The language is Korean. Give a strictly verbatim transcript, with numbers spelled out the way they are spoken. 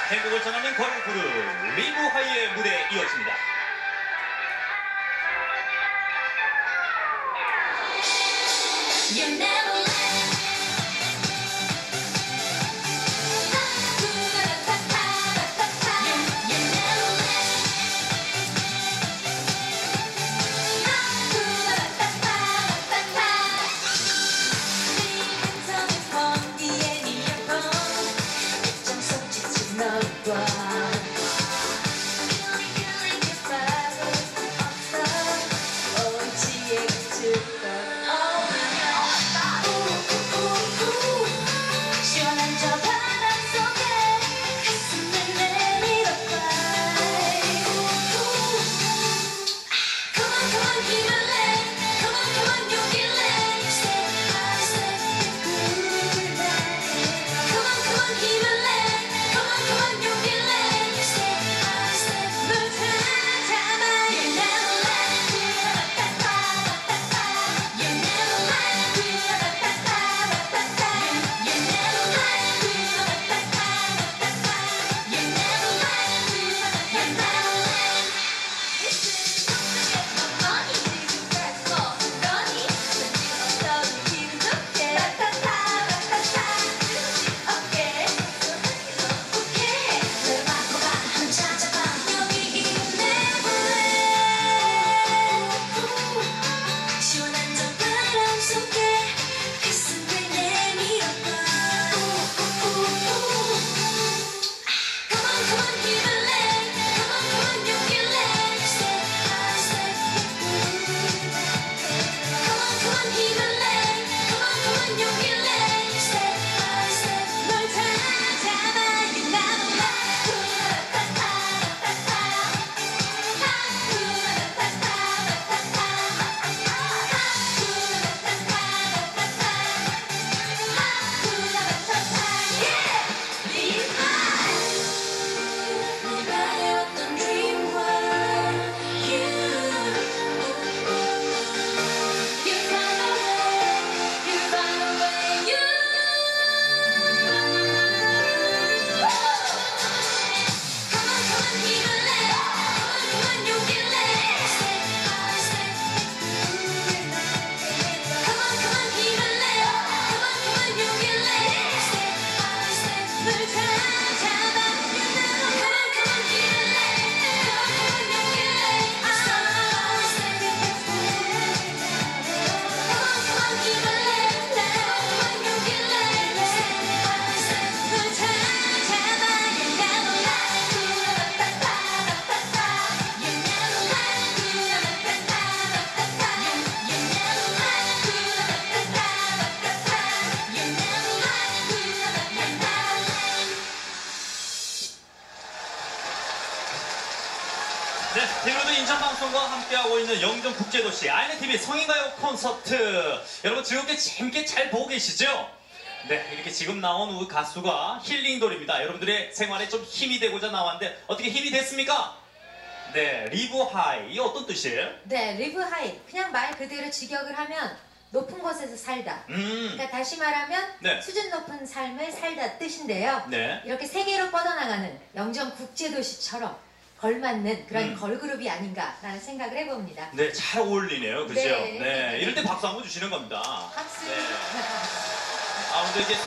행복을 전하는 걸그룹 리브하이의 무대에 이어집니다. You never 네, 티비로드 인천방송과 함께하고 있는 영종국제도시 아이엔티비 성인가요 콘서트, 여러분 즐겁게 재밌게 잘 보고 계시죠? 네, 이렇게 지금 나온 우리 가수가 힐링돌입니다. 여러분들의 생활에 좀 힘이 되고자 나왔는데 어떻게 힘이 됐습니까? 네, 리브하이, 이게 어떤 뜻이에요? 네, 리브하이. 그냥 말 그대로 직역을 하면 높은 곳에서 살다. 음, 그러니까 다시 말하면 네. 수준 높은 삶을 살다 뜻인데요. 네. 이렇게 세계로 뻗어나가는 영정 국제도시처럼 걸맞는 그런 음. 걸그룹이 아닌가라는 생각을 해봅니다. 네, 잘 어울리네요. 그죠? 네. 네, 이럴 때 박수 한번 주시는 겁니다. 박수. 네. 아무래도 이제